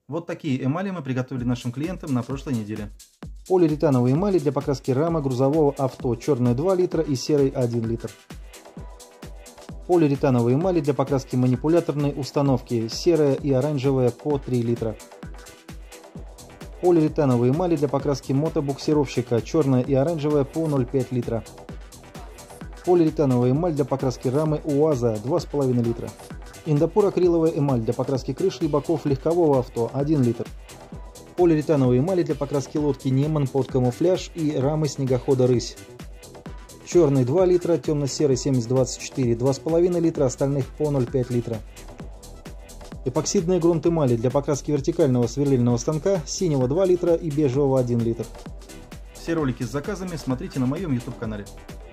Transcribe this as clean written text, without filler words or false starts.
Вот такие эмали мы приготовили нашим клиентам на прошлой неделе. Полиуретановые эмали для покраски рамы грузового авто, черная 2 литра и серой 1 литр. Полиуретановые эмали для покраски манипуляторной установки, серая и оранжевая по 3 литра. Полиуретановые эмали для покраски мотобуксировщика, черная и оранжевая по 0,5 литра. Полиуретановая эмаль для покраски рамы УАЗа 2,5 литра. Индопор акриловая эмаль для покраски крыши и боков легкового авто 1 литр. Полиуретановые эмали для покраски лодки Неман под камуфляж и рамы снегохода Рысь. Черный 2 литра, темно-серый 7024 2,5 литра, остальных по 0,5 литра. Эпоксидные грунт эмали для покраски вертикального сверлильного станка, синего 2 литра и бежевого 1 литр. Все ролики с заказами смотрите на моем YouTube канале.